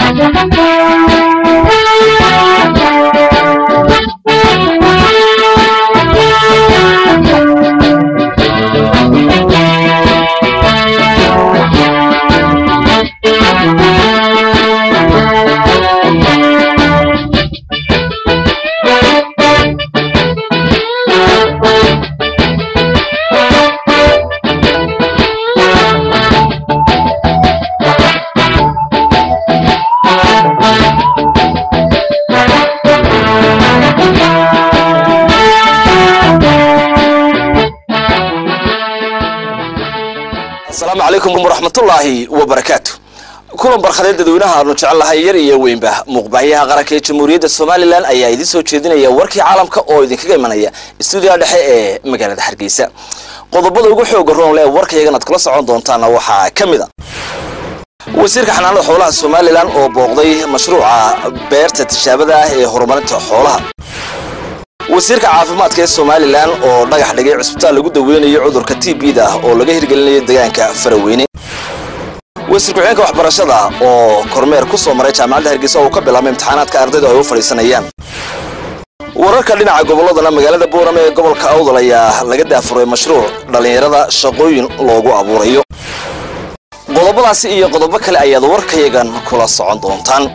السلام عليكم ورحمة الله وبركاته. كلهم برخدين ددوينها نجعل لها يري وين به مقبعيها غركة جمهورية الصومالي لان أي يدي سوتشيدنا يوركي عالم كأويدين كجمانية استوديو دحية مجال حرقيسة قضبض وجوه وجرون لا وركي يجنا تخلص عندهم تانا وحى كمذا وسيرك حنان حولها الصومالي لان أو بقضي مشروع بيرت الشابدة هرمانة حولها وسيرك عافمادك الصومالي لان oo dhagax dhigay cusbitaal lagu daweynayo cudurka TB da oo laga hirgelinayo deegaanka Faraweyne wasiirka waxbarashada oo kormeer ku soo maray jaamacadda Hargeysa oo ka bilaabay imtixaanaadka ardayda ay u fariisanayaan wararka dhinaca gobolada magaalada Boorame ee gobolka Awdal ayaa laga daafuray mashruuc dhalinyarada shaqooyin loogu abuurayo qodobadaasi iyo qodobo kale ayaad warkayagan kula socon doontaan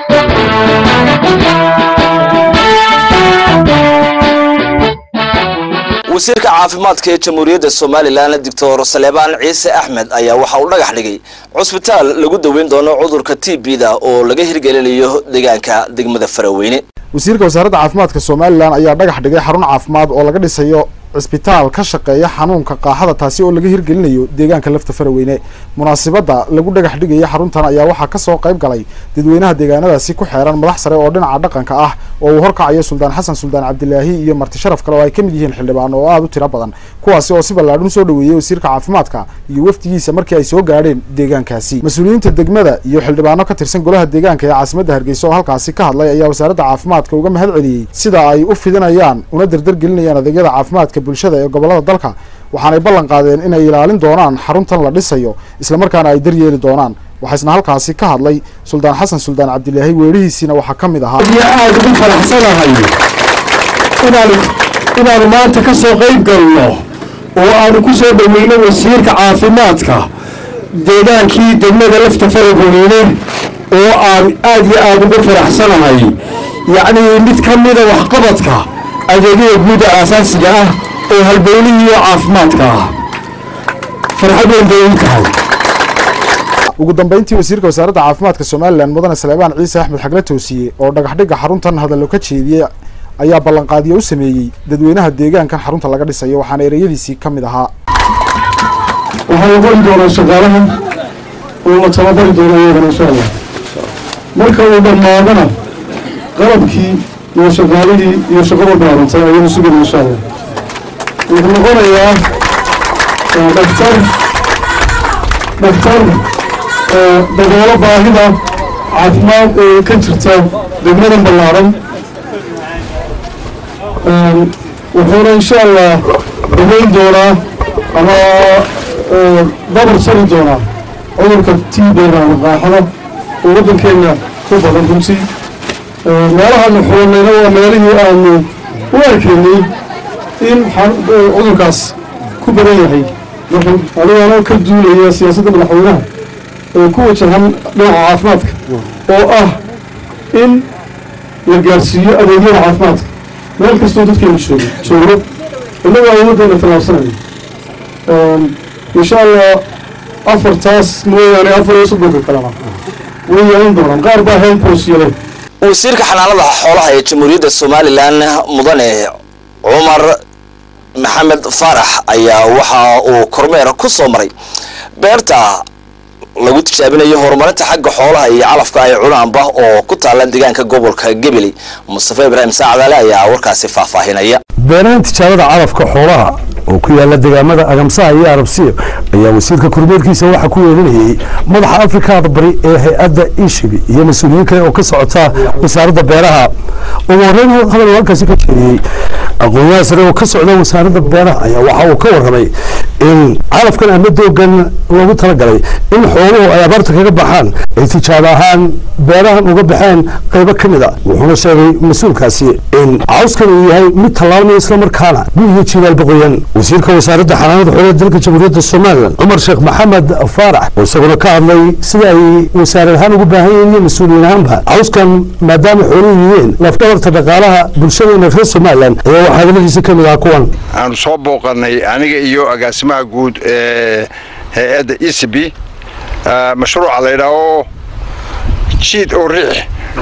وسيرك عافمادك جمهورية الصوماليلاند دكتور سليمان عيسى أحمد ayaa waxa uu dhagax dhigay cusbitaal lagu daweyn doono cudurka TB da oo laga hirgelinayo deegaanka degmada Faraweyne wasiirka wasaaradda caafimaadka Soomaaliland ayaa dhagax dhigay xarun caafimaad oo laga dhisayo cusbitaal ka shaqeeya xanuunka qaaxada taasi oo laga hirgelinayo deegaanka lafta Faraweyne munaasabada lagu dhagax dhigay xaruntan ayaa waxa ka soo qayb galay dadweynaha deegaanadaasi ku xeeran madax sare oo dhinaca dhaqanka ah oo uu horkacayo Suldaan Xasan Suldaan Cabdilaahi iyo marti sharaf kale oo ay kamid yihiin xildhibaan oo aad u tiro badan kuwaasi oo si ballaaran soo dhaweeyay wasiirka caafimaadka iyo waftigiisa markii ay soo gaadheen deegaankaasi mas'uuliyiinta degmada iyo xildhibaano ka tirsan golaha deegaanka ee caasimadda Hargeysa oo halkaasi ka hadlay ayaa wasaaradda caafimaadka uga mahad celiyay sida ay u fidinayaan una dardargelinayaan adeegyada caafimaadka bulshada ee gobolada dalka waxaanay ballan qaadeen inay ilaalin doonaan xaruntan la dhisayo isla markaana ay daryeeli doonaan waxaasna halkaasi ka hadlay Suldaan Xasan Suldaan Cabdilaahi weerihiisina waxa kamid ahaa aad ugu faraxsanahay inaan maanta ka soo qayb galno oo aan ku soo dhaweeyno wasiirka caafimaadka deegaankii degmada lafta Faraweyne oo aan aad ugu faraxsanahay yacni mid kamid ah waxqabadka adeegyada guud aasaasiga ah oo halbowliyo caafimaadka farxad weyn tahay ugu dambeyntii wasiirka wasaaradda caafimaadka Soomaaliland mudane Saleebaan Ciise Axmed Xagle Toosiye oo dhagax dhiga xaruntan hadallo ka jeediyay ayaa ballan qaadiyo u sameeyay dadweynaha deegaanka xarunta laga dhisayo waxaana ereyadiisii kamid ahaa waxaan ugu doonaa shaqaalaha oo tababari doonaa insha Allah marka uu dhamaadana qalabkii iyo shaqaalihii iyo shaqada baarantay ayuu sugan insha Allah wuxuu noqonayaa daktar daboolo baahida caafimaad ee ka jirta degmada ballaaran wuxuuna insha Allah daweyn doonaa ama dabar sari doonaa cudurka TB da qaaxada oo waddankeena ku badan runtii meelaha nuxuunayna waa meelihii aanu u arkaynay in cudurkaas ku badan yahay aniga ka duulaya siyaasadda madaxweynaha ee ku wajahan dhinaca caafimaadka oo ah in la gaarsiiyo adeegyada caafimaadka meel kastoo dadkeenu joogo innagu awooddeena tallaabsanayno insha Allah afartaas mooyaane 4 kalena way yeelan doonaan qaar baa health post yeelay wasiirka xanaanada xoolaha ee Jamhuuriyadda Soomaaliland mudane Umar Maxamed Farax ayaa waxa uu kormeer ku soo maray beerta lagu tijaabinayo horumarinta xagga xoolaha iyo calafka ay cunaanba oo ku taala deegaanka gobolka Gabiley Mustafa Ibrahim Saacadale ayaa warkaasi faahfaahinaya beeranta tijaabada calafka xoolaha oo ku yaala deegaamada Agamsaha iyo Arabsiyo ayaa wasiirka kormeerkiisa waxa ku yeelanayay madaxa Afrikada bari ee hay'adda Ishibi iyo mas'uuliyiin kale oo ka socota wasaaradda beeraha oo horreyn halkaasi ka jeediyay aqoonyaha sare oo ka socda wasaaradda beeraha ayaa waxa uu ka warramay in calafkan ama doogan loogu talagalay in xooluhu ay abaarta kaga baxaan ay tijaabo ahaan beerahan uga baxeen qaybo ka mid a wuxuuna sheegay mas-uulkaasi in cawskan uu yahay mid tallaabnaya islamarkaana gudiga jibaal boqoyan wasiirka wasaaradda xanaanada xoolaha dalka jamhuuriyadda somalilan cumar sheekh maxamed faarax oo isaguna ka hadlay sida ay wasaarad ahaan ugu baahan yihiin iyo mas-uuliyiin ahaanba cawskan maadaama xooluhu yihiin lafdhabarta dhaqaalaha bulshadeena reer somalilan ayaa waxaa hadaladiisa ka mid ah kuwan aanu soo booqanay aniga iyo agaasimaha guud ee hay-adda ECB mashruuca la yidhaaho jiid oo riix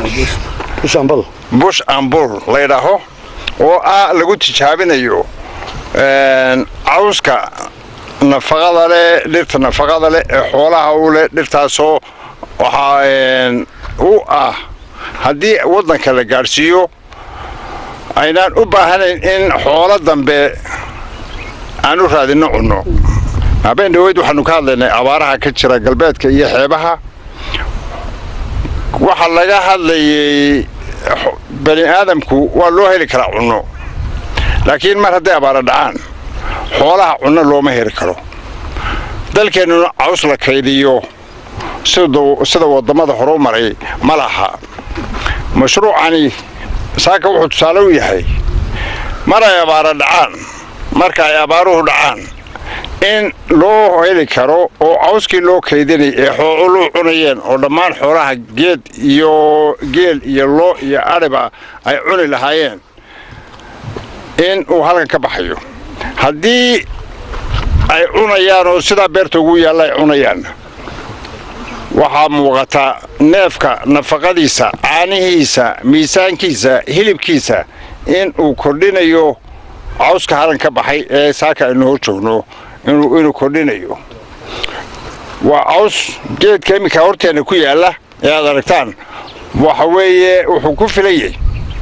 bush ambul la yidhaaho oo lagu tijaabinayo cawska nafaqada leh dhirta nafaqada leh ee xoolaha u leh dhirtaasoo waxaa u haddii waddanka la gaadhsiiyo aynaan u baahanayn in xoolo dambe aan u raadinno cunno habeen dhaweyd waxaanu ka hadlaynay abaaraha ka jira galbeedka iyo xeebaha waxaa laga hadlayay bani aadamku waa loo heli karaa cunno laakiin mar hadday abaara dhacaan xoolaha cunno looma heli karo dalkeennuna caws la kaydiyo sida waddamada hore u maray ma laha mashruucani saaka wuxuu tusaale u yahay mar ay abaara dhacaan marka ay abaaruhu dhacaan in loo heli karo oo cawskii loo kaydinay ee xooluhu cunayeen oo dhammaan xoolaha geel iyo loo iyo ariba ay cuni lahaayeen in uu halkan ka baxayo haddii ay cunayaan oo sidaa beerta ugu yaalla ay cunayaan waxaa muuqata neefka nafaqadiisa caanihiisa miisaankiisa hilibkiisa in uu kordhinayo cawska halan ka baxay ee saaka aynu hor joogno inuu kordhinayo waa caws geedka iminka horteena ku yaalla ee aad aragtaan waxa weeye wuxuu ku filayay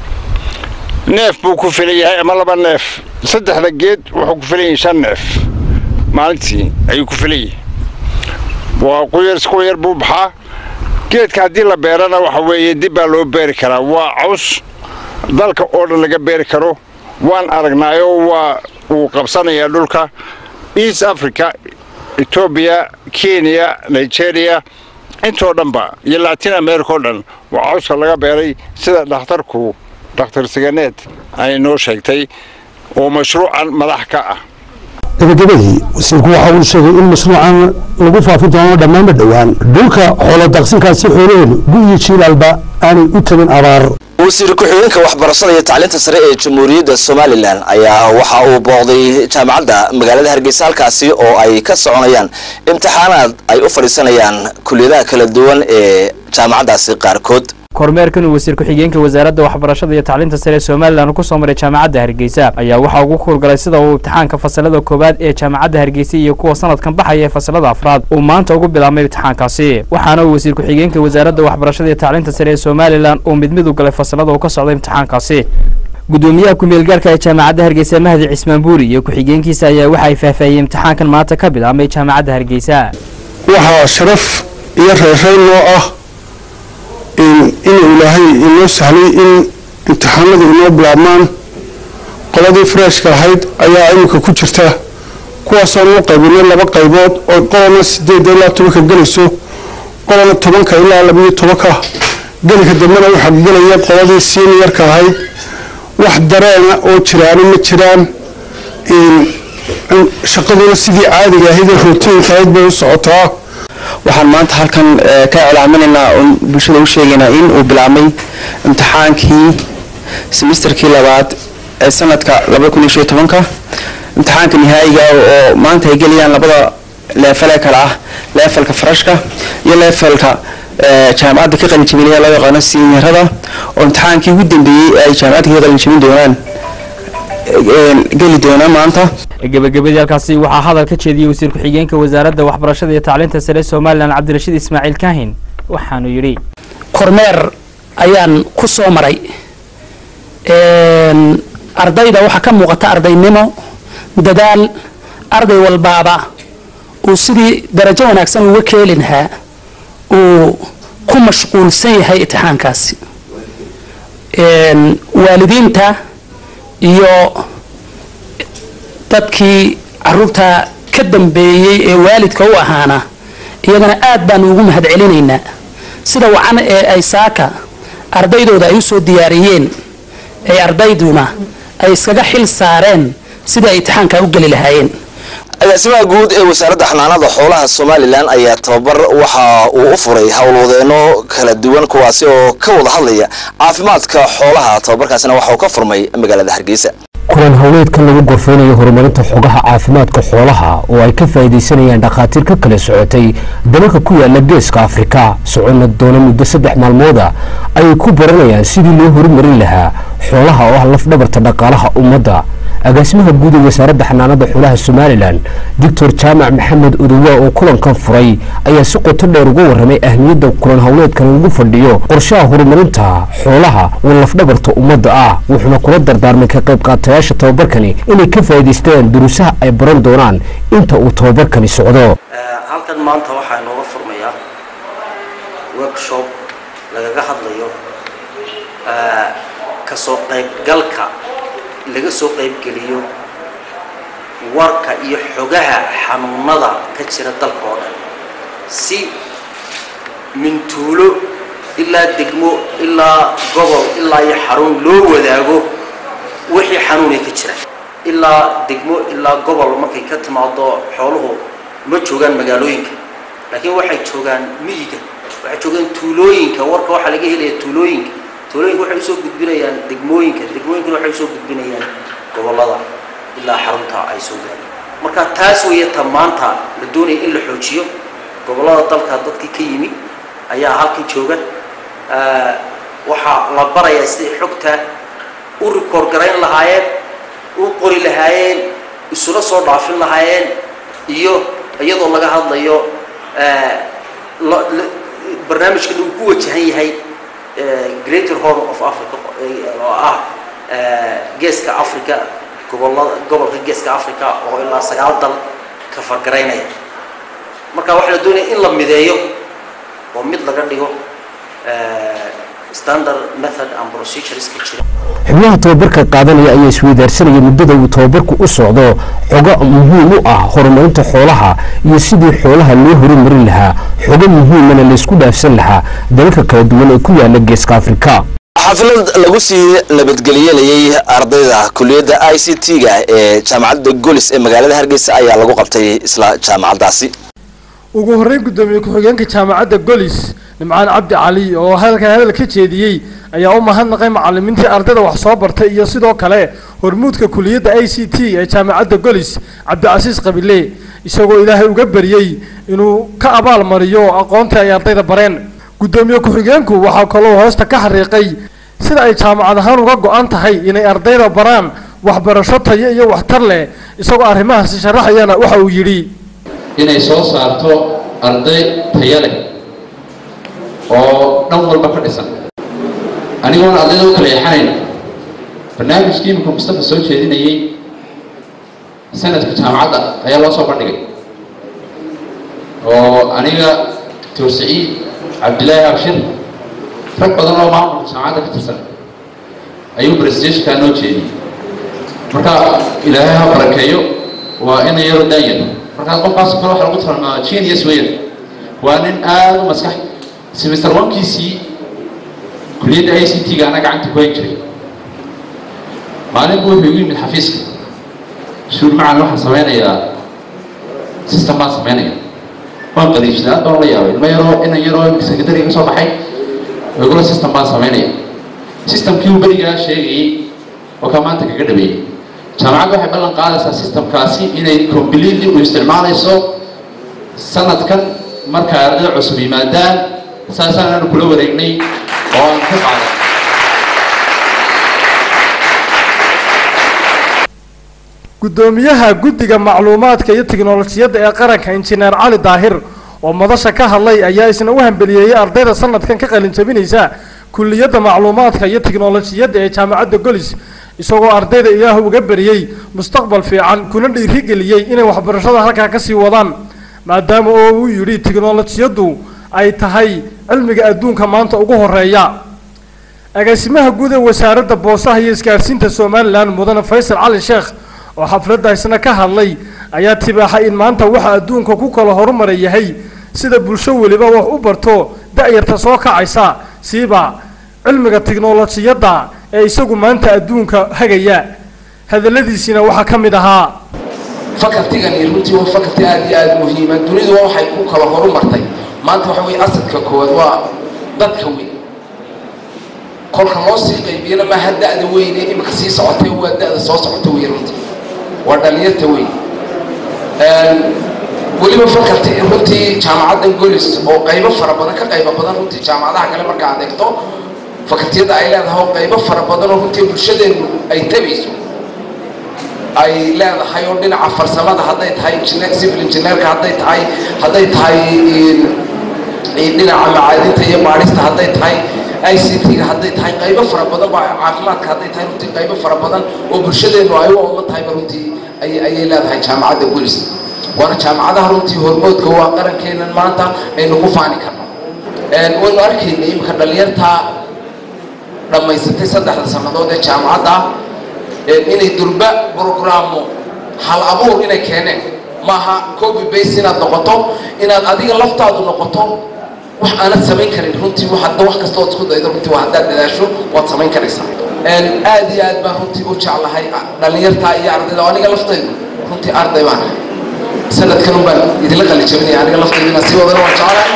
neef buu ku filan yahay ama 2 neef saddexda geed wuxuu ku filan yahay 5 neef maalintii ayuu ku filan yahay waa qoyar buu baxaa geedka haddii la beerana waxa weeye dib baa loo beeri karaa waa caws dalka oo dhan laga beeri karo waan aragnaayo waa uu qabsanayaa dhulka East Africa Ethiopia Kenya Nigeria intoo dhanba iyo Latin America oo dhan waa cawska laga beeray sida dhakhtar Siganeed ay noo sheegtay oo mashruucan madax ka ah gabagabadii wasiirku waxa uu sheegay in mashruucan lagu faafin doono dhammaan dhawaan dhulka xoolo daaqsinkaasi xoolaheedu gudiga jiilaalba aanay u tagin abaar wasiir ku-xigeenka waxbarashada iyo tacliinta sare ee jamhuuriyadda Somaliland ayaa waxa uu booqday jaamacadda magaalada Hargeysa halkaasi oo ay ka soconayaan imtixaanaad ay u fariisanayaan kulliyadaha kala duwan ee jaamacaddaasi qaarkood kormeerkan wasiir ku-xigeenka wasaaradda waxbarashada iyo tacliinta sare ee Somaliland ku soo maray jaamacadda Hargeysa ayaa waxa uu ku howlgalay sida uu imtixaanka fasalada koobaad ee jaamacadda Hargeysa iyo kuwa sanadkan baxaya ee fasalada afraad uu maanta ugu bilaabmay imtixaankaasi waxaana uu wasiir ku-xigeenka wasaaradda waxbarashada iyo tacliinta sare ee Somaliland uu mid u galay fasalada uu ka socday imtixaankaasi gudoomiyaha ku-meel gaarka ee jaamacadda Hargeysa Mahdi Cismaan Buuri iyo ku-xigeenkiisa ayaa waxa ay faahfaahiyeen imtixaankan maanta ka bilaabmay jaamacadda Hargeysa waxa sharaf iyo reereyn loo ah in ilaahay inoo sahlay in imtixaanada inoo bilaabmaan qoladii freshka ahayd ayaa imika ku jirta kuwaasoo loo qaybinay 2 qaybood oo qolana 8 ilaa 10 galayso qolana 10 ilaa 12 galka dambena waxa galaya qoladii seniorka ahayd wax dareena oo jiraan ma jiraan shaqaduna sidii caadiga ahayd routiinka ahayd bay u socotaa waxaan maanta halkan ka ilaaminaynaa oo bulshada u sheegaynaa in uu bilaabmay imtixaankii semesterkii labaad ee sanadka 2015 imtixaanka nihaayiga oo maanta ay galayaan labada level kala ah levelka freshka iyo levelka jaamacadda ka qalin jabinaya loo yaqaan seniorada oo imtixaankii ugu dambeeyay ay jaamacadda ka qalin jabin doonaan gali doona maanta gabagabadii halkaasi waxaa hadal ka jeediyay wasiir ku-xigeenka wasaaradda waxbarashada iyo tacliinta sare Somaliland Cabdirashiid Ismaaciil Kaahin waxaanu yiri kormeer ayaan ku soo maray ardayda waxa ka muuqata ardaynimo dadaal arday walbaaba uu sidii darajo wanaagsan uga keelinaha uu ku mashquulsan yahay imtixaankaasi waalidiinta iyo dadkii caruurta ka dambeeyey ee waalidka u ahaana iyagana aad baan ugu mahadcelinaynaa sida wacan ee ay saaka ardaydooda ay u soo diyaariyeen ee ardayduna ay iskaga xil saareen sida ay imtixaanka u geli lahaayeen agaasimaha guud ee wasaaradda xanaanada xoolaha Somaliland ayaa tababar waxa uu u furay hawlwadeeno kala duwan kuwaasi oo ka wada hadlaya caafimaadka xoolaha tababarkaasina waxa uu ka furmay magaalada Hargeysa kulan hawleedkan lagu gorfeynayo horumarinta xogaha caafimaadka xoolaha oo ay ka faa'iideysanayaan dhaqaatiir ka kala socotay dalalka ku yaala geeska Afrika socodna doona muddo 3 maalmood ay ku baranayaan sidii loo horumarin lahaa xoolaha oo ah laf dhabarta dhaqaalaha ummadda agaasimaha guud ee wasaaradda xanaanada xoolaha Somaliland Dr. Jaamac Maxamed Uduwa oo kulankan furay ayaa si qoto dheer uga warramay ahmiyadda kulan hawleedkan lagu fadhiyo qorshaha horumarinta xoolaha oo laf dhabarta ummadda ah wuxuuna kula dardaarmay ka qayb qaatayaasha tababarkani inay ka faa'iideystaan duruusaha ay baran doonaan inta uu tababarkani socdo halkan maanta waxaa nooga furmaya workshop lagaga hadlayo ka soo qaybgalka laga soo qaybgeliyo warka iyo xogaha xanuunada ka jira dalka oo dhan si mintuulo ilaa degmo ilaa gobol ilaa iyo xarun loo wadaago wixii xanuunay ka jira ilaa degmo ilaa gobol markay ka timaado xooluhu ma joogaan magaalooyinka laakiin waxay joogaan miyiga waxay joogaan tuulooyinka warka waxa laga helayaa tuulooyinka waxay soo gudbinayaan degmooyinka waxay soo gudbinayaan gobolada ilaa xarunta ay soo gaareen marka taas weeyta maanta la doonay in la xoojiyo gobolada dalka dadkii ka yimi ayaa halkan jooga waxa la barayaa sidii xogta u record gareyn lahaayeen u qori lahaayeen isula soo dhaafin lahaayeen iyo iyadoo laga hadlayo barnaamijka uu ku wajahan yahay Greater Horn of Africa geeska Africa gobolka geeska Africa oo ilaa 9 dal ka fargareynaya marka waxa la doonayaa in la mideeyo oo mid laga dhigo standard method and procedures ka jira xubnaha tababarka qaadanaya ayaa isweydaarsanaya muddada uu tababarku u socdo xogo muhiim u ah horumarinta xoolaha iyo sidii xoolaha loo horumarin lahaa xogo muhiimana la isku dhaafsan lahaa dalalka kala duwan ee ku yaala geeska Afrika xaflad lagu sii nabadgeliyay ardayda kulliyadda ICT-ga ee jaamacadda Golis ee magaalada Hargeysa ayaa lagu qabtay isla jaamacadaasi ugu horreyn gudoomiye ku-xigeenka jaamacadda Golis Nimcaan Cabdi Cali oo hadal ka jeediyay ayaa u mahadnaqay macallimiintii ardayda wax soo bartay iyo sidoo kale hormuudka kulliyadda ICT ee jaamacadda Golis Cabdicaziis Qabile isagoo Ilaahay uga bariyay inuu ka abaal mariyo aqoonta ay ardayda bareen gudoomiye ku-xigeenku waxa kale oo hoosta ka xariiqay sida ay jaamacad ahaan uga go'an tahay inay ardayda baraan waxbarasho tayo iyo waxtar leh isagoo arrimahaas sharaxayana waxa uu yiri inay soo saarto arday tayo leh oo dhan walba ka dhisan anigoona ardayda u kala yaxanayn barnaamijkii imika Mustafa soo jeedinayay sanadka jaamacadda ayaa loo soo bandhigay oo aniga Dr. Saciid Cabdilaahi Abshir rag badan oo maamulka jaamacadda ka tirsan ayuu presentation-ka noo jeediyay marka Ilaahay ha barakeeyo waa in yaro daayir marka qofkaas kale waxa lagu tilmaamaa genius weyn waa nin aad u maskax semester 1-kiisii kulliyadda ICT-ga ana gacanta ku hayay maalin buu wuxuu yimid xafiiska shuur macaan waxaan sameynayaa system baan sameynaya waan qariibsaday aad baan la yaabay ma yaro inaan yaro secretary ka soo baxay waygola system baan sameynaya systemkii uu berigaa sheegayay oo ka maanta kaga dhaweeyay jaamacadda waxay ballan qaadaysaa systemkaasi inay completely u isticmaalayso sanadkan marka ardayda cusub yimaadaan saasaan aanu kula wareegnay oo aan ka qaaday gudoomiyaha guddiga macluumaadka iyo tiknoolajiyadda ee qaranka injineer Cali Daahir oo madasha ka hadlay ayaa isna u hambeliyay ardayda sanadkan ka qalin jabinaysa kulliyadda macluumaadka iyo tiknoolajiyadda ee jaamacadda Golis isagoo ardayda Ilaahay uga bariyay mustaqbal fiican kuna dhiirigeliyay inay waxbarashada halka ka sii wadaan maadaama uu yiri tiknoolajiyaddu ay tahay cilmiga adduunka maanta ugu horeeya agaasimaha guud ee wasaaradda boosaha iyo isgaarsiinta Somaliland mudane Faysal Cali Sheekh oo xafladda isna ka hadlay ayaa tibaaxay in maanta waxa adduunka ku kala horumaray yahay sida bulsho waliba wax u barto da'yarta soo kacaysa siiba cilmiga tiknoolajiyada ee isagu maanta adduunka hagaya hadaladiisina waxa ka mid ahaa fakaltigan iyo runtii waa fakalti aad muhiim ah dunidu waxay ku kala horumartay maanta waxa weey asadka koowaad waa dadka weyn kolka loo sii qaybiyana ma hadda weyn imika sii socotay waa da'da soo socotay weyn runtii waa dhalinyarta weyn waliba fakalti runtii jaamacadda Golis oo qaybo fara badan ka qaybo badan runtii jaamacadaha kale marka aad eegto fakaltiyada ay leedahay qaybo fara badan oo runtii bulshadeenu ay tabayso ay leedahay oo dhinaca farsamada haday tahay civil engineer haday tahay dhinaca macaadinta iyo baarista haday tahay ICT haday tahay qaybo fara badan baa caafimaadka haday tahay runtii qaybo fara badan oo bulshadeenu ay u uma tahay runtii ay leedahay jaamacadda Golis waana jaamacadaha runtii hormoodka waa qarankeena maanta aynu ku faani karno waynu arkaynay imka dhalinyarta dhamaysatay 3 sanadood ee jaamacadda inay durba programmo hal abuur inay keeneen maaha copy paste inaad noqoto inaad adiga laftaadu noqoto wax aanad samayn karin runtii wax kasta oo isku daydo runtii waa haddaad dadaasho waad samayn karaysaa aad iyo aad baan runtii u jeclahay dhalinyarta iyo ardayda aniga laftaydu runtii arday baan sanadkan baan idinla qalijabinaya aniga laftaydu si wadana waan jeclahay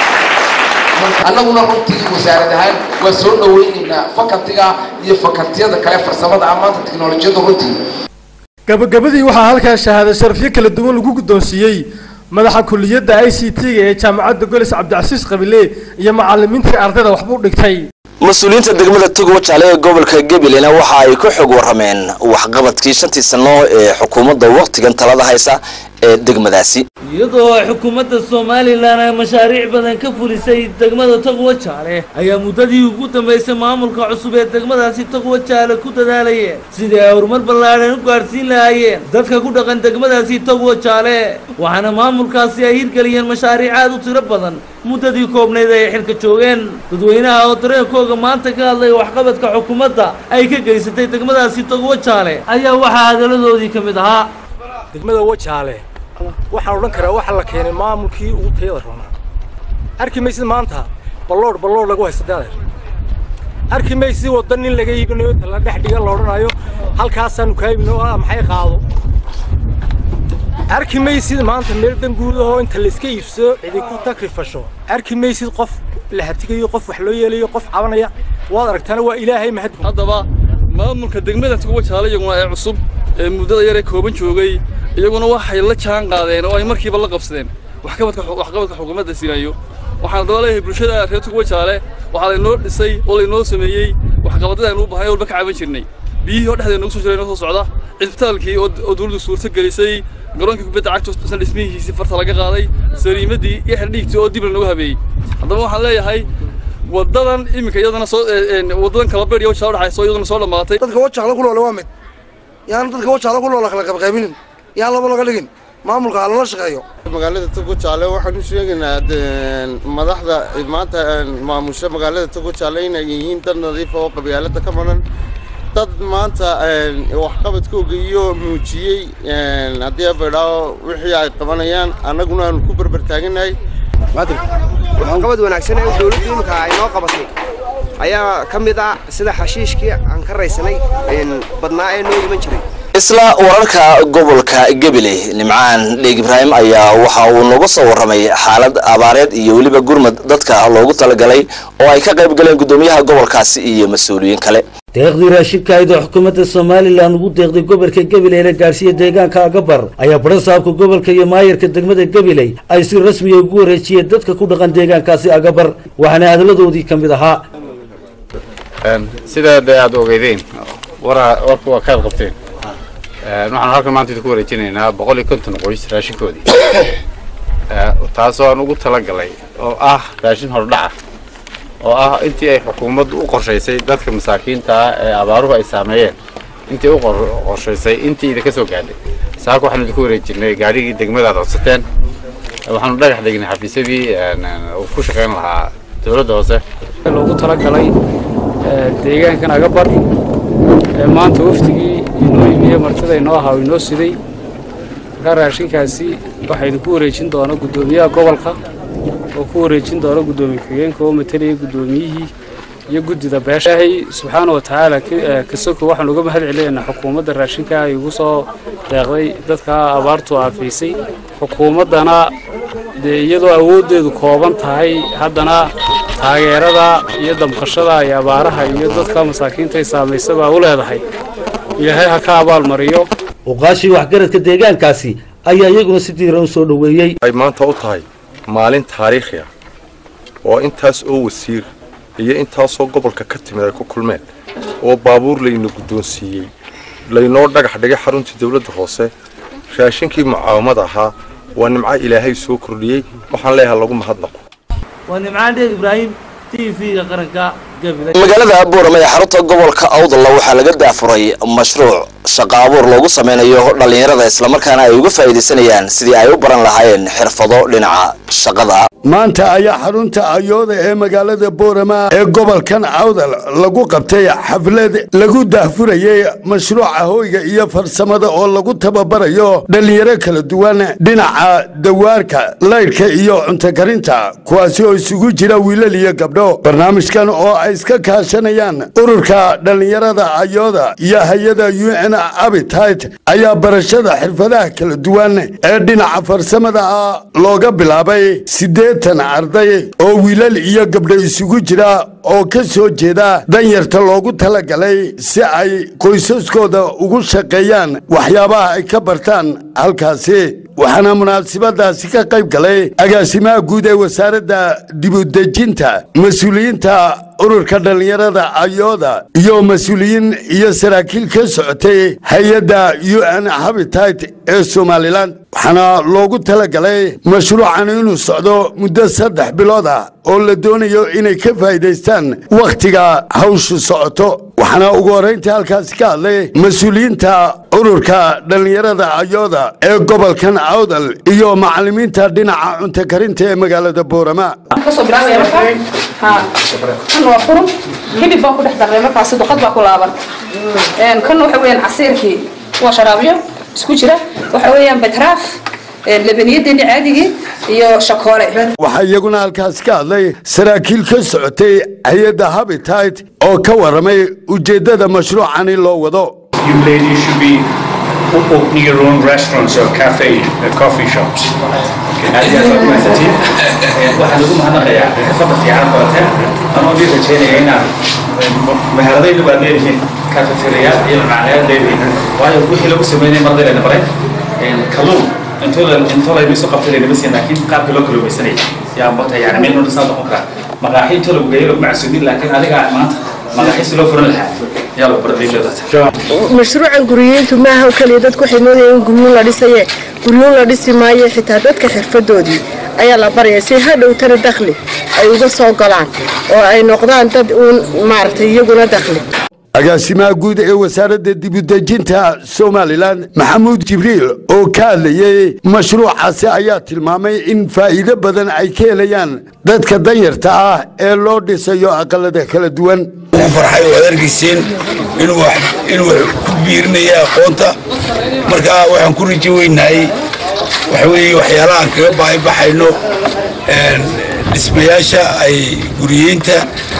annaguna runtii wasaaradahan waa soo dhaweynaynaa fakaltiga iyo fakaltiyada kale farsamada amaanta tiknoolajiyada runtii gabagabadii waxaa halkaa shahaado sharafyo kala duwan lagu guddoonsiiyey madaxa kulliyadda ICT ee jaamacadda Golis Cabdicasiis Qabile iyo macallimiintii ardayda waxba u dhigtay mas-uuliyiinta degmada Togwa Jaale ee gobolka Gabilena waxa ay ku xog warameen waxqabadkii 5 sano ee xukuumadda waqtigan talada haysa ee degmadaasi iyadoo xukuumadda Soomaaliland ay mashaariic badan ka fulisay degmada Togwa Jaale ayaa muddadii ugu dambeysay maamulka cusub ee degmadaasi Togwa Jaale ku dadaalayeen sidii ay horumar ballaaran u gaarsiin lahaayeen dadka ku dhaqan degmadaasi Togwa Jaale waxaana maamulkaasi ay hirgeliyeen mashaariic aad u tiro badan muddadii koobneed ay xilka joogeen dadweynaha oo dareenkooda maanta ka hadlay waxqabadka xukuumadda ay ka geysatay degmadaasi Togwa Jaale ayaa waxa hadaladoodii ka mid ahaa degmada Wajaale waxaan oran karaa waxa la keenay maamulkii ugu tayada roonaa arki maysid maanta ballood lagu haysto daadeer arki maysid wadan in laga iibinayo tala dhex dhiga la oranayo halkaasaan ka iibino maxay qaado arki maysid maanta meel dan guud ah oo inta la iska iibso cidi ku takrifasho arki maysid qof la hatigayo qof wax loo yeelayo qof cabanaya waad aragtana waa ilaahay mahad haddaba maamulka degmada Togwa Jaale iyaguna ay cusub ee muddada yar ee kooban joogay iyaguna waxay la jaan qaadeen oo ay markiiba la qabsadeen waxqabadka xukuumadda sinayo waxaan dooleeyahay bulshada reer Togwa Jaale waxa la inoo dhisay oo la inoo sameeyay waxqabadada aynu u baahnay oo ka caawin jirnay biyihii oo dhexdeena ugu soo jireen oo soo socda cisbitaalkii oo dawladdu suurta gelisay garoonka kubadda cagta san dhismihiisii farta laga qaaday sariimadii iyo xildhigtii oo dib looga habeeyay haddaba waxaan leeyahay wadadan imika iyadana soo wadadan kala beer iyo Jaale dhaxayso iyadana soo dhamaatay dadka Wajaale ku nool waa mid yaan dadka Wajaale ku nool kala qaybqaybinin yaa laba laga dhigin maamulka la shaqeeyo magaalada Togwa Jaale waxaan u sheegaynaa madaxda maanta maamusha magaalada Togwa Jaale inay yihiin dad nadiif oo qabyaalada ka maran dad maanta waxqabadkooda iyo muujiyay haddii ay badhaawo wixii ay qabanayaan annaguna aan ku barbar taaganahay waxqabad wanaagsan ee dawladdu imika ay noo qabatay ayaa ka mid ah sida xashiishkii aan ka raysanay badnaa ee noo iman jiray isla wararka gobolka Gabiley Nimcaan Dheeg Ibraahim ayaa waxa uu nooga soo waramay xaalad abaareed iyo waliba gurmad dadka loogu talagalay oo ay ka qayb galeen gudoomiyaha gobolkaasi iyo mas'uuliyiin kale deeqdii raashinka ay xukuumadda Soomaaliland ugu deeqday gobolka Gabiley ee gaarsiiyay deegaanka Agabar ayaa barasaabka gobolka iyo maayirka degmada Gabiley ay si rasmi ah ugu wareejiyeen dadka ku dhaqan deegaankaasi Agabar waxaana hadaladoodii kamid ahaa sida aad ogeydeen warku waa ka qabteen waxaan halkan maanta ku wareejinaynaa 150 qoys raashinkoodii taasoo aan ugu talagalay oo ah raashin hordhaca oo ah intii ay xukuumaddu u qorshaysay dadka masaakiinta ah ee abaaruhu ay saameeyeen intii u qorshaysay intii idinka soo gaadhay saaka waxaan idinku wareejinay gaadhigii degmadaad codsateen waxaanu dhagax dhignay xafiisyadii uu ku shaqayn lahaa dowladda hoose loogu talagalay deegaankan Agabar maanta waftigii inoo yimiye martida inoo ahaa inoo siday raashinkaasi waxaynu ku wareejin doonaa gudoomiyaha gobolka oo ku wareejin doona gudoomiye xigeenka oo matalaya gudoomiyihii iyo gudida beeshahay subxaanahu wa ta'aala kasoo waxaan uga mahad celinaynaa xukuumadda raashinka ay ugu soo deeqday dadka abaartu aafaysay xukuumaddana iyadoo awoodeedu kooban tahay haddana taageerada iyo damqashada ay abaaraha iyo dadka masaakiinta ay saameysaba u leedahay ilaahay ha ka abaalmariyo uqaashi waxgaradka deegaankaasi ayaa iyaguna si diiran u soo dhaweeyay ay maanta u tahay maalin taariikhi ah oo intaas oo wasiir iyo intaasoo gobolka ka timid ay ku kulmeen oo baabuur layna guddoonsiiyey laynoo dhagax dhigay xaruntii dawladda hoose raashinkii mucaawamada ahaa waa nimco ilaahay soo kordhiyey waxaan leeyahay lagu mahadnaqo waa nimcaan dheeg ibraahim TV-ga qaranka magaalada Boorama ee xarunta gobolka Awdal waxaa laga daafuray mashruuc shaqo abuur loogu sameynayo dhalinyarada isla markaana ay uga faa'iideysanayaan sidii ay u baran lahaayeen xirfado dhinaca shaqada maanta ayaa xarunta ayooda ee magaalada Boorama ee gobolkan Awdal lagu qabtay xaflad lagu daafurayay mashruuca hooyga iyo farsamada oo lagu tababarayo dhalinyaro kala duwan dhinaca dawaarka leyrka iyo cunto karinta kuwaas oo isugu jira wiilal iyo gabdho barnaamijkan oo ay iska kaashanayaan ururka dhalinyarada ayooda iyo hay'adda UN Habitat ayaa barashada xirfadaha kala duwan ee dhinaca farsamada looga bilaabay 8 arday oo wiilal iyo gabdho isugu jira oo ka soo jeeda danyarta loogu talagalay si ay qoysaskooda ugu shaqeeyaan waxyaabaha ay ka bartaan halkaasi waxaana munaasabadaasi ka qayb galay agaasimaha guud ee wasaaradda dib u dejinta mas'uuliyiinta ururka dhalinyarada ayooda iyo mas'uuliyiin iyo saraakiil ka socotay hay'adda UN Habitat ee Somaliland waxaana loogu talagalay mashruucan inuu socdo muddo 3 bilood ah oo la doonayo inay ka faa'iideystaan waqtiga hawshu socoto waxaana ugu horeyntii halkaasi ka hadlay mas'uuliyiinta ururka dhalinyarada ayooda ee gobolkan Awdal iyo macallimiinta dhinaca cunto karinta ee magaalada Boorama waa furun hilib baan ku dhex darray markaas duqad baa ku laaban kan waxa weeyaan casiirkii waa sharaabiyo isku jira waxa weeyaan batraaf labaniyadeenii caadigii iyo shakoole waxaa iyaguna halkaas ka hadlay saraakiil ka socotay hay'adda Habitat oo ka waramay ujeedada mashruucani loo wado You ladies should be opening your own restaurants or coffee shops. waxaan ugu mahadnaqayaa xirfadda fiican barateen anoo dii rajeynaya inaan meheradaydu baad leedihiin cafeteriyaal iyo macnayaal leedihiin waayo wixii lagu sameynay marday layna baray kalluun intoo laynu isu qabtay laynama siin laakiin qaabkii loo kalluumaysanayay yaa bata yani meel noo dhisaa noqon karaa maqaaxi intoo lagu geeyo lagu macsuumin laakiin adiga maanta maqaaxi si loo furan lahaa yaa lagu baray mashruucan guriyeyntu maaha oo kaliya dadku waxay moodayeen guryuun la dhisaye guryuun la dhisi maayo xitaa dadka xirfadoodii ayaa la baraya si hadhow tara dakhli ay uga soo galaan oo ay noqdaan dad uun maaragtay iyaguna dakhli agaasimaha guud ee wasaaradda dib u dejinta Somaliland Maxamuud Jibriil oo ka hadlayay mashruucaasi ayaa tilmaamay in faa'iido badan ay ka helayaan dadka danyarta ah ee loo dhisayo aqalada kala duwan farxay wadarkiiseen inuu ku biirinayo aqoonta marka waxaan ku rajaynahay waxa weeye waxyaalaha kaga baahibaxayno dhismayaasha ay guriyeynta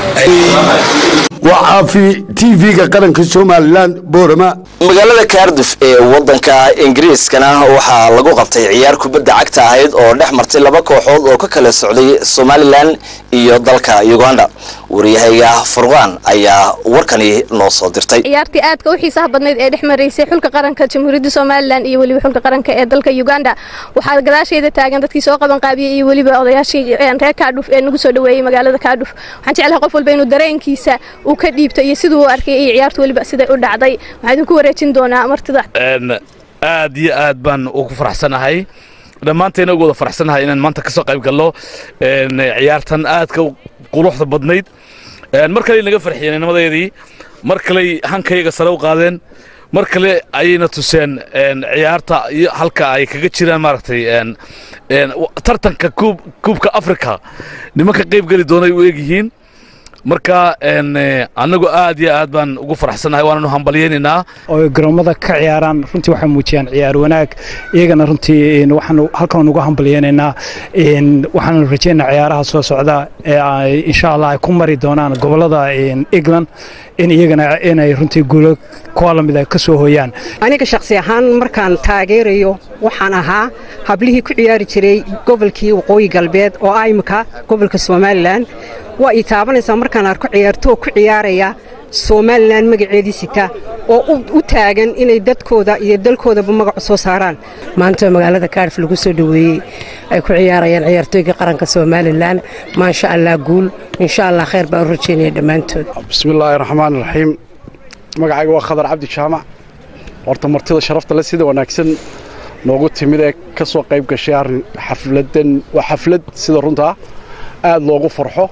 وعافي تي في قرنك Somaliland Boorama magaalada Cardiff ee wadanka Ingiriiskana waxaa lagu qabtay ciyaar kubadda cagta ahayd oo dhex martay laba kooxood oo ka kala socday Somaliland iyo dalka Uganda wariyahayga Furqaan ayaa warkani noo soo dirtay ciyaartii aadka u xiisaha badneed ee dhex mareysay xulka qaranka Jamhuuriyadda Somaliland iyo waliba xulka qaranka ee dalka Uganda waxaa gadaasheeda taagan dadkii soo qaban qaabiyay iyo waliba odayaashii reer Cardiff ee nagu soo dhaweeyay magaalada Cardiff waxaan jecelahay qof walba inuu dareenkiisa uu ka dhiibto iyo sidoo uu arkay ciyaartu waliba sida u dhacday waxaan ku wareejin doonaa martida aad iyo aad baan ugu faraxsanahay dhamaanteena ugu wada faraxsanahay inaan maanta ka soo qayb galno ciyaartan aadka quruxda badnayd mar kale naga farxiyeen nimadeedii mar kale hankayga sare u qaadeen mar kale ayna tuseen ciyaarta halka ay kaga jiraan maaragtay tartanka kuubka Afrika nimanka qayb gali doonay u eegyihiin marka anagu aad iyo aad baan ugu faraxsanahay waananu hambalyeynaa oo garoomada ka ciyaaraan runtii waxay muujiyaan ciyaar wanaag iyagana runtii waxaan halkan ugu hambalyeynaynaa waxaan rajaynaynaa ciyaaraha soo socda insha Allah ay ku mari doonaan gobolada England in iyagana inay runtii guulo kuwa lamid ah ka soo hooyaan aniga shakhsi ahaan markaan taageerayo waxaan ahaa hablihii ku ciyaari jiray gobolkii waqooyi galbeed oo aymka gobolka Somaliland waa ii taabanaysaa markaan arko ciyaartooy ku ciyaaraya Somaliland magaceedii sita oo u taagan inay dadkooda iyo dalkoodaba magac soo saaraan maanta magaalada Cardiff lagu soo dhaweeyay ay ku ciyaarayaan ciyaartooyga qaranka Somaliland ma sha Allah guul insha Allah khayr baan rajaynaa dhamaantood bismillaahir rahmaanir rahiim magacayga waa Khadar Cabdi Jaamac horta martida sharafta la sida wanaagsan noogu timid ee ka soo qayb gashay xafladan waa xaflad sida runta aad loogu farxo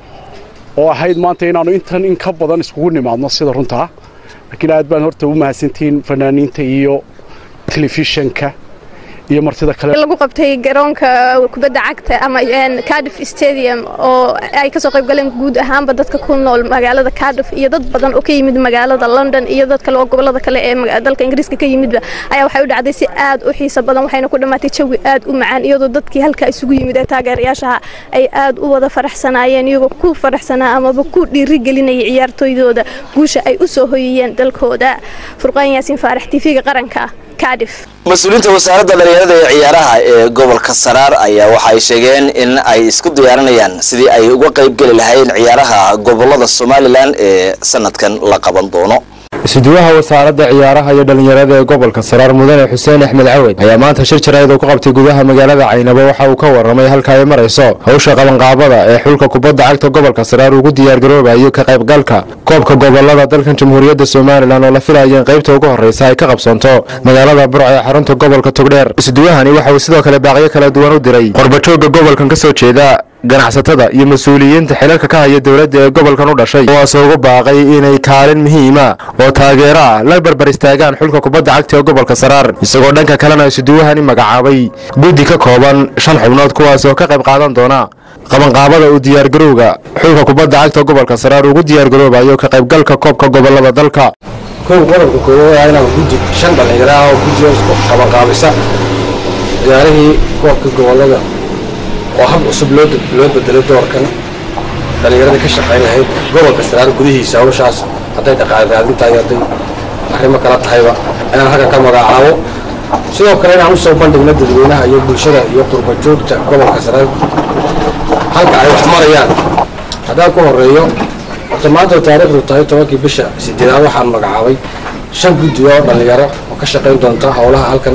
oo ahayd maanta inaanu intan in ka badan iskugu nimaadno sida runta laakiin aad baan horta u mahadsantiin fanaaniinta iyo telefishanka iyo martida kale lagu qabtay garoonka kubadda cagta ama Cardiff Stadium oo ay ka soo qayb galeen guud ahaanba dadka ku nool magaalada Cardiff iyo dad badan oo ka yimid magaalada London iyo dad kale oo gobolada kale ee dalka Ingiriiska ka yimid ayaa waxay u dhacday si aad u xiiso badan waxayna ku dhamaatay jawi aad u macaan iyadoo dadkii halka isugu yimid ee taageerayaasha ay aad u wada faraxsanaayeen iyagoo ku faraxsanaa ama ku dhiiri gelinayay ciyaartooydooda guusha ay u soo hoyiyeen dalkooda Furqaan Yaasiin Faarax TV-ga qaranka Cardiff مسؤولين وزارة الرياضة عيارها قبل كسرار أي وحي شجعين إن أي سكوت ديارنيان سدي أي وقيب قل لهاي عيارها قبل هذا الصومالي لان سنة كان لقبان دونه isuduwaha wasaaradda ciyaaraha iyo dhalinyarada ee gobolka Saraar Mudane Xuseen Axmed Cawad ayaa maanta shir jaraa'id ku qabtay gudaha magaalada Caynabo waxa uu ka waramay halka ay marayso hawsha qabanqaabada ee xulka kubadda cagta gobolka Saraar ugu diyaar garoobayo ka qaybgalka koobka gobolada dalkan Jamhuuriyadda Soomaaliland oo la filayo in qaybta ugu horeysa ay ka qabsanto magaalada Burco ee xarunta gobolka Togdheer isuduwahani waxa uu sidoo kale baaqyo kala duwan u diray qorbajooga gobolkan ka soo jeeda ganacsatada iyo mas'uuliyiinta xilalka ka haya dawladda ee gobolkan u dhashay oo soo baaqay inay kaalin muhiim ah oo taageero la barbar istaagaan xulka kubadda cagta ee gobolka Saraar isagoo dhanka kalena isuduwahani magacaabay guddi ka kooban 5 xubnood kuwaas oo ka qayb qaadan doona qabanqaabada u diyaar garowga xulka kubadda cagta gobolka Saraar ugu diyaar garoobayo ka qaybgalka koobka gobolada dalka gobolka koowaad ayna guddi 5 dhalinyaro oo guddiga isku qabanqaabisa ciyaarihii koobka gobolada oo hab cusub loo bedelay doorkan dhalinyarada ka shaqeynayay gobolka Saraar gudihiisa hawshaas haday dhaqaalaadinta ay haday arrimo kala tahayba ayaan halka ka magacaabo sidoo kale inaan u soo bandhigno dadweynaha iyo bulshada iyo qurba joogta gobolka Saraar halka ay wax marayaan hadaa ku horeeyo maanta taariikhdu tahay 10 bisha 8 waxaan magacaabay 5 guddi oo dhalinyaro oo ka shaqeyn doonta hawlaha halkan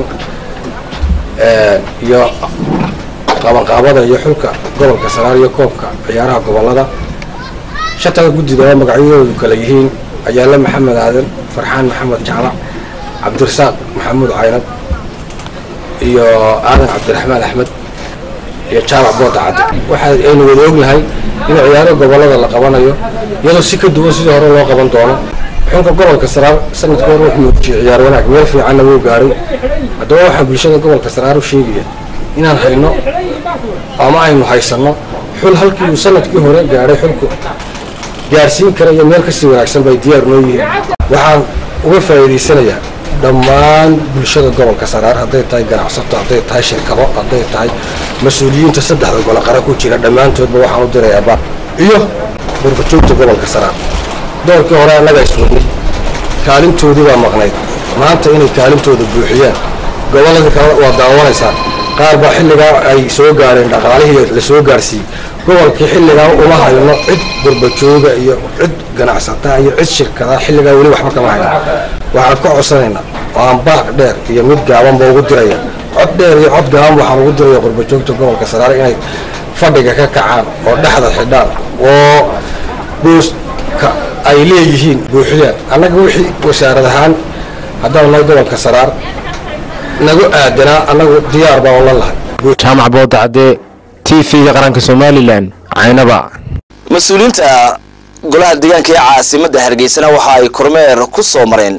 iyo qabanqaabada iyo xulka gobolka Saraar iyo koobka ciyaaraha gobolada shaqada guddiga magacyadoodu kala yihiin Ajaala Maxamed Aadan Farxaan Maxamed Jaamac Cabdirasaaq Maxamuud Caynab iyo Aadan Cabdiraxmaan Axmed iyo Jaamac Boodacad waxa aynu wada ognahay in ciyaaraha gobolada la qabanayo iyadoo si ka duwan sidii hore loo qaban doono xulka gobolka Saraar sanadkii hore wuxuu muujiyay ciyaar wanaag meel fiican uu gaaray haddaba waxa bulshada gobolka Saraar u sheegaya inaan hayno ama aynu haysano xul halkii uu sanadkii hore gaaray xulku gaarsiin kara iyo meel ka sii wanaagsan bay diyaar noo yihiin waxaan uga faa'iideysanayaa dhammaan bulshada gobolka Saraar haday tahay ganacsato haday tahay shirkado haday tahay mas'uuliyiinta saddexda gobol qaran ku jira dhammaantoodba waxaan u dirayaa iyo qurbajoogta gobolka Saraar doorkii hore anaga iswadnay kaalintoodii waa maqnayd maanta inay kaalintooda buuxiyaan gobolada kale waa daawanaysaa qaar baa xilliga ay soo gaareen dhaqaalihii la soo gaarsiiyay gobolkii xilliga uma hayno cid qurbajooga iyo cid ganacsata iyo cid shirkada xilliga wali waxba kama hayno waxaan ka codsanaynaa waan baaq dheer iyo mid gaaban baa ugu diraya cod dheer iyo cod gaaban waxaan ugu diraya qurbajoogta gobolka Saraar inay fadhiga ka kacaan oo dhexda xidhaan oo booska ay leeyihiin buuxiyaan annaga wixii wasaarad ahaan haddaan nahay gobolka Saraar nagu aadana anagu diyaar baa wala lahay Jaamac Boodacade TV-ga qaranka Somaliland Caynaba mas'uuliyiinta golaha deegaanka ee caasimadda Hargeysa waxa ay kormeer ku soo mareen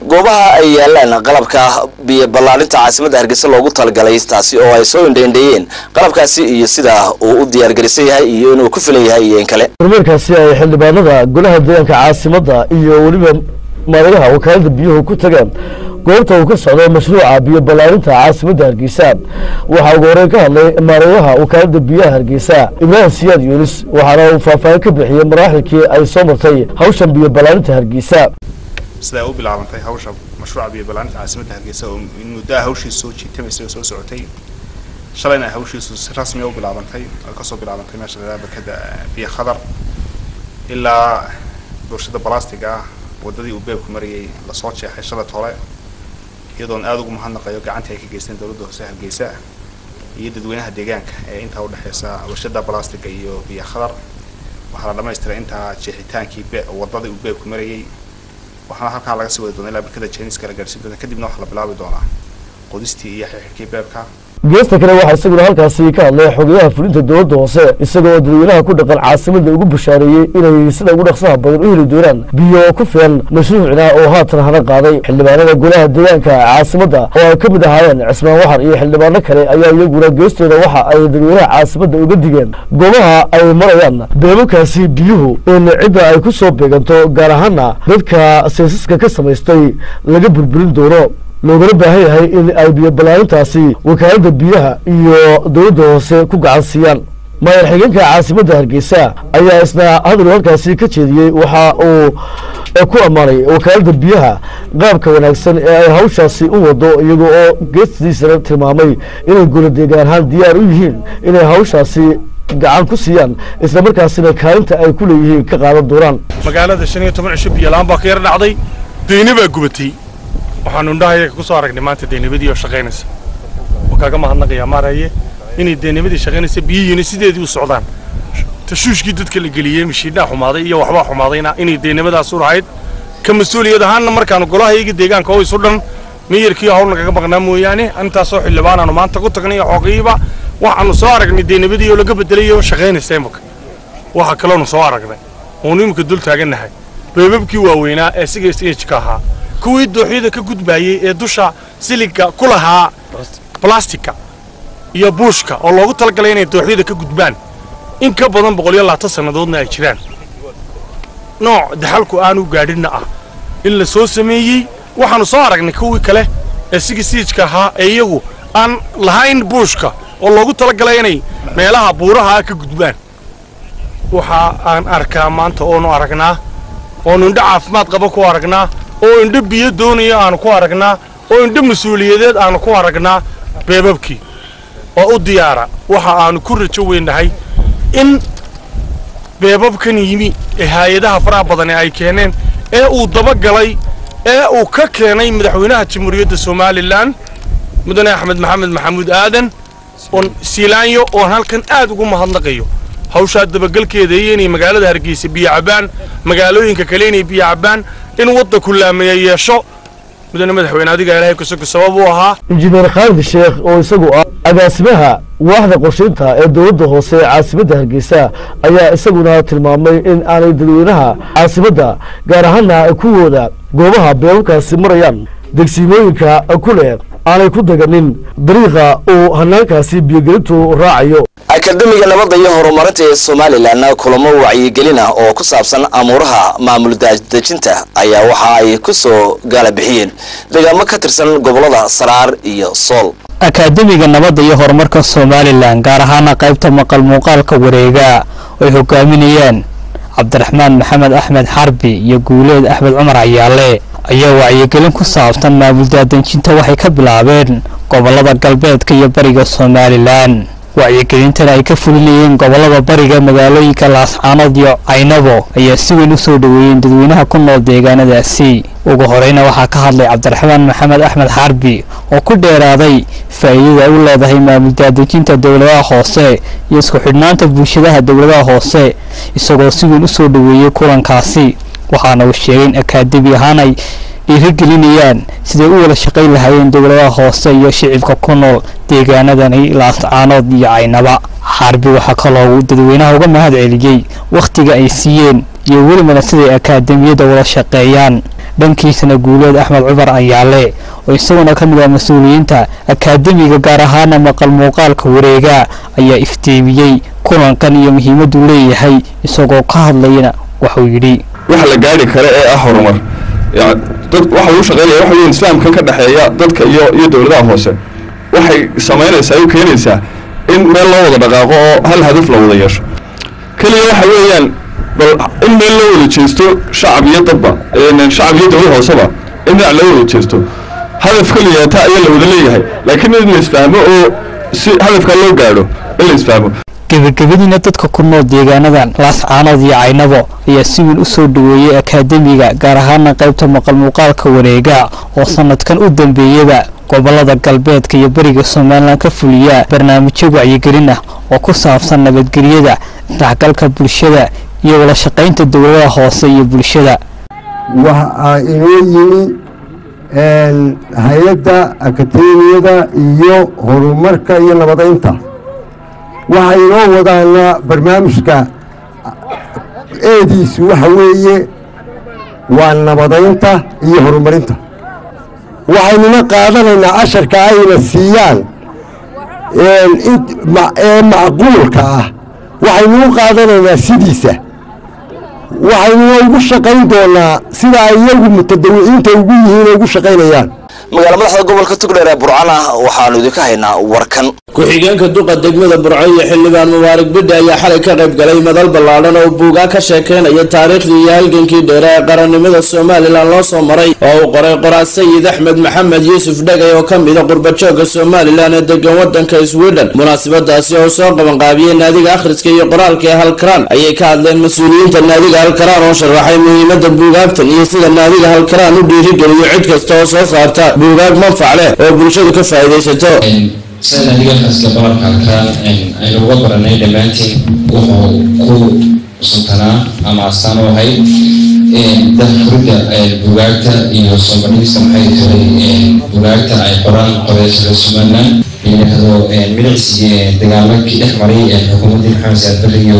goobaha ay yaalaan qalabka biyo ballaarinta caasimadda Hargeysa loogu talagalay taasi oo ay soo indheeyeen qalabkaasi iyo sida uu u diyaar garisan yahay iyo inuu ku filan yahay iyo in kale markaasi ay xildhibaanada golaha deegaanka caasimadda iyo waliba maamulaha wakaalada biyuhu ku tageen goobta uu ka socdo mashruuca biyo ballaarinta caasimadda Hargeysa waxa uu hore ka hadlay maamulaha wakaalada biyaha Hargeysa Ibrahim Siyaad Yuunus waxaana uu faahfaahin ka bixiyay maraaxilkii ay soo martay hawshan biyo ballaarinta Hargeysa sida uu bilaabantay hawsha mashruuca biyo ballaarinta caasimadda Hargeysa oo muddo hawshiisa soo jiitay soo socotay shalayna hawshiisa si rasmi ah u bilaabantay ka soo bilaabantay meesha barkada biyo khadar ilaa doorshada balastiga wadadii uu beebku mariyay la soo jeexay shalay hore iyadoon aad ugu mahadnaqayo gacanta ay ka geysteen dawladda hoose Hargeysa iyo dadweynaha deegaanka ee inta u dhaxaysa warshada balastiga iyo biyo khadar waxa la dhamaystiray inta jeexitaankii wadadii uu beebku mariyay waxaana halkaan laga sii wadi doonaa ilaa barkada Chinese la gaarsiin doona kadibna waxa la bilaabi doonaa qodistii iyo xirxirkii beebka geesta kale waxa isaguna halkaasi ka hadlay xogayaha fulinta dowladda hoose isagoo dadweynaha ku dhaqan caasimadda ugu bashaareeyay inay sida ugu dhaqsaha badan u heli doonaan biyo ku filan mashruucina oo haatan hana qaaday xildhibaanada golaha deegaanka caasimadda oo ay ka mid ahaayeen Cismaan Waxar iyo xildhibaano kale ayaa iyaguna geestooda waxa ay dadweynaha caasimadda uga digeen goobaha ay marayaan beebabkaasi biyuhu in cidda ay ku soo beeganto gaar ahaana dadka saysaska ka samaystay laga burburin doono loogana baahan yahay in ay biyo ballaarintaasi wakaalada biyaha iyo dowladda hoose ku gacan siiyaan maayar xigeenka caasimadda Hargeysa ayaa isna hadal halkaasi ka jeediyay waxa uu ku amaanay wakaalada biyaha qaabka wanaagsan ee ay hawshaasi u wado iyagoo oo geestiisana tilmaamay inay golo deegaan ahaan diyaar u yihiin inay hawshaasi gacan ku siiyaan isla markaasina kaalinta ay ku leeyihiin ka qaadan doonaan magaalada 15 cusub biyo laan baa ka yar dhacday deynib baa gubatay waxaanu indhahay ku soo aragnay maanta deynibadii oo shaqeynaysa wakaaga mahadnaqaya maaraye inay deynibadii shaqeynaysa biyihiina sideedii u socdaan tashuushkii dadka la geliyay mishiidha xumaaday iyo waxba xumaadayna inay deynibadaas u rahayd ka mas'uuliyad ahaan markaan golahayga deegaanka oo isu dhan meeyarkii hawl naga maqnaa mooyaane intaas oo xildhibaanaanu maanta ku tagnay xoqiiba waxaanu soo aragnay deynibadii oo laga bedelay oo shaqeynaysa imka waxa kale oo soo aragnay oo nimka dul taaganahay beebabkii waaweynaa ee sigeestiga ahaa kuwii dooxyada ka gudbayay ee dusha siliga ku lahaa plastika iyo buushka oo loogu talagalay inay dooxyada ka gudbaan in ka badan 120 sanadoodna ay jiraan nooc daxalku aanu gaadhina ah in la soo sameeyay waxaanu soo aragnay kuwii kale ee sigiisiijka ahaa ee iyagu aan lahayn buushka oo loogu talagalay inay meelaha buuraha ka gudbaan waxa aan arkaa maanta oo nu aragnaa oo indha caafimaad qaba ku aragnaa oo indha biyo doonaya aan ku aragnaa oo indha mas'uuliyadeed aan ku aragnaa beebabkii oo u diyaara waxa aan ku rajo weynahay in beebabkan yimi ee hay'adaha faraha badan ay keeneen ee uu daba galay ee uu ka keenay madaxweynaha jamhuuriyadda Soomaaliland mudane Axmed Maxamed Maxamuud Aadan oo Siilaanyo oo halkan aad ugu mahadnaqayo hawsha dabagalkeeda inay magaalada Hargeysa biyo cabaan magaalooyinka kale inay biyo cabaan in wadda kullaamaya yeesho mudane madaxweyne adiga Ilaahay ku soo sabab u ahaa injineer Khalid Sheekh oo isagu ah agaasimaha waaxda qorsheynta ee dowladda hoose caasimadda Hargeysa ayaa isaguna tilmaamay in aanay dadweynaha caasimadda gaar ahaan kuwooda goobaha beebabkaasi marayaan degsimooyinka kule aanay ku daganin dariiqa uu hanaankaasi biyogelintu raacayo akademiga nabadda iyo horumarinta ee Somaliland kulamo wacyigelin ah oo ku saabsan amuuraha maamul dejinta ayaa waxa ay ku soo gaala bixiyeen deegaamo ka tirsan gobolada Saraar iyo Sool akademiga nabadda iyo horumarka Somaliland gaar ahaan qaybta maqal muuqaalka wareega oo ay hogaaminayaan Cabdiraxmaan Maxamed Axmed Xarbi iyo Guuleed Axmed Cumar Ayaale ayaa wacyigelin ku saabsan maamul dejinta waxay ka bilaabeen gobolada galbeedka iyo bariga Somaliland wacyigelintan ay ka fulinayeen gobolada bariga magaalooyinka Laascaanood iyo Caynabo ayaa si weyn u soo dhaweeyeen dadweynaha ku nool deegaanadaasi ugu horeyna waxaa ka hadlay Cabdiraxmaan Maxamed Axmed Xarbi oo ku dheeraaday faa'iidada uu leedahay maamul dejinta dawladaha hoose iyo isku xidhnaanta bulshada dawladaha hoose isagoo si weyn u soo dhaweeyay kulankaasi waxaana uu sheegay in akademi ahaan ay dhiirigelinayaan sidii u wada shaqayn lahaayeen dawladaha hoose iyo shicibka ku nool deegaanadani Laascaanood iyo Caynaba Xarbi waxa kaloo dadweynaha uga mahad celiyay waqtiga ay siiyeen iyo weliba sidii akademiyada wada shaqeeyaan dhankiisana guuleed axmed cumar anyaale oo isaguna ka mid ah mas-uuliyiinta akaademiga gaar ahaana maqal muuqaalka wareega ayaa iftiimiyey kulankan iyo muhiimaddu leeyahay isagoo ka hadlayna wuxuu yidhi waxa la gaari kara ee ah horumar dad waxa uu shaqeynaya waxa weeye islaamkan ka dhaxeeya dadka iyo dawladaha hoose waxay sameynaysaa ay keenaysaa in meel loo wada dhaqaaqo oo hal hadaf la wada yeesho kaliya waxa weeyaan bal in meel loo wada jeesto shacab iyo dadba shacab iyo dawlad hooseba in dhinac loo wada jeesto hadaf kaliya taa ayaa la wada leeyahay laakiin in la isfahmo oo si hadafka loo gaadho in la isfahmo gabagabadiina dadka ku nool deegaanadan laascaanood iyo caynabo ayaa si weyn u soo dhaweeyey akaademiga gaar ahaana qaybta maqal muuqaalka wareega oo sanadkan u dambeeyaba gobolada galbeedka iyo bariga Soomaaliland ka fuliya barnaamijyo wacyigelin ah oo ku saabsan nabadgelyada isdhexgalka bulshada iyo wada shaqaynta dawladaha hoose iyo bulshada waxa inoo yimi hay'adda akadeemiyada iyo horumarka iyo nabadaynta waxa inoo wadaana barnaamijka eediisu waxa weeye waa nabadaynta iyo horumarinta waxaynuna qaadanaynaa casharka ayna siiyaan ee macquulka ah waxaynuu qaadanaynaa sidiisa waxaynuna ugu shaqayn doonaa sida ay iyagu mutadawiciinta ugu yihiin ugu shaqaynayaan magaala madaxda gobolka Togdheer ee Burcana waxaanu idinka haynaa warkan ku-xigeenka duqa degmada Burco iyo xildhibaan Mubaarak Bidde ayaa xalay ka qayb galay madal ballaaran oo buugaa ka sheekeynaya taariikhdii iyo halgankii dheer ee qarannimada Soomaaliland loo soo maray oo uu qoray qoraa Sayid Axmed Maxamed Yuusuf Dhagay oo ka mid ah qurbajooga Soomaaliland ee degan wadanka Sweden munaasabadaasi oo soo qaban qaabiyay naadiga akhriska iyo qoraalka ee Halkaraan ayay ka hadleen mas'uuliyiinta naadiga Halkaraan oo sharaxay muhiimadda buugaagtan iyo sida naadiga Halkaraan u dhiirigeliyo cid kasta oo soo saarta buugaag manfac leh oo bulshadu ka faa'iideysato سنة نيجا خاصة بار كان أنا وقبر أنا دمانتين وهو سلطنة أما أستانو هاي ده فرقة البوغاكتا إنه صوبني سمحي تري بوغاكتا أي قرآن قريش رسولنا إنه هذا من السي دعامك إحمري حكومة الحمص البريو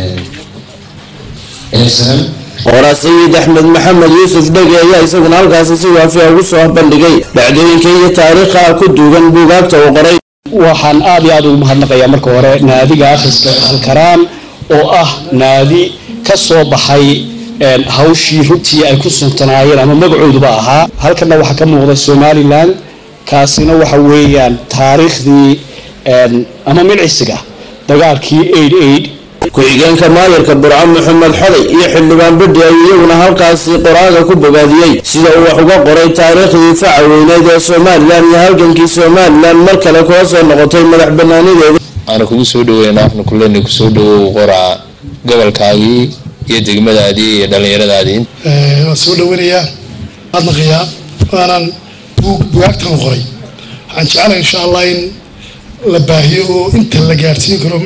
السلام qoraa Sayid Axmed Maxamed Yuusuf Dhagay ayaa isaguna halkaasi si waafiya ugu soo bandhigay dhacdooyinka iyo taariikhda ku duugan buugaagta uu qoray waxaan aad iyo aad ugu mahadnaqayaa marka hore naadiga akhriska Halkaraan oo ah naadi ka soo baxay hawshii runtii ay ku suntanaayeen ama magacooduba ahaa halkana waxa ka muuqda Somaliland kaasina waxa weeyaan taariikhdii ama milcisiga dagaalkii 88 ku-xigeenka maayarka Burco Maxamed Xoday iyo xildhibaan Bidde iyaguna halkaasi qoraaga ku bogaadiyay sida uu wax uga qoray taariikhdii facaweyneed ee Soomaaliland iyo halgankii Soomaaliland mar kale ku soo noqotay madax bannaanideeda أنا كل سودو نحن كلنا كسودو قرع قبل كاغي يدق مدادي دليل دادين سودو وينيا أطلقيا وأنا بوقت غري عن شعر إن شاء الله إن لباهيو أنت اللي جارتين كرم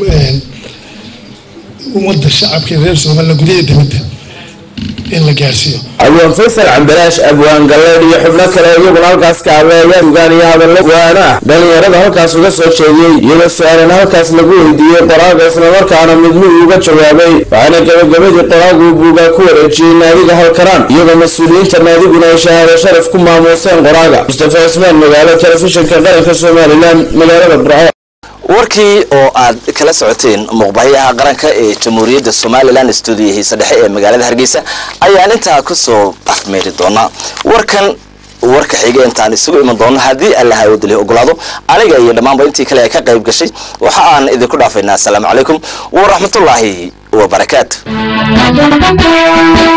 ومد الشعب كذا سوى قدية دمته إن لجارسيو. أبوان فيصل عن بلاش أبوان قلبي يحبنا كلا يقول هالكاس كعبة وقاني هذا اللي وأنا بني يرد هالكاس وقصة شيء يلس أنا هالكاس نقول دي قراءة اسمه مركان مدمو يوجد شبابي فأنا قبل قراءة وبوجا كورة جينا نادي هالكران يبقى مسؤولين تنادي بنا شهادة شرف كم موسم قراءة مصطفى اسمان مقالة تلفزيون كذا كسومالي لان مقالة برعاية warkii oo aad kala socoteen muqbahayaha qaranka ee Jamhuuriyadda Soomaaliland stuudiyihiisa dhexe ee magaalada Hargeysa ayaan inta ku soo afmeeri doonaa warka xiga intaan isugu iman doono hadii Allah uu dilay ogolaado aniga iyo dhamaanba intii kale ka qayb gashay waxa aan idinku dhaafaynaa assalaamu calaykum wa rahmatullaahi wa barakaatuh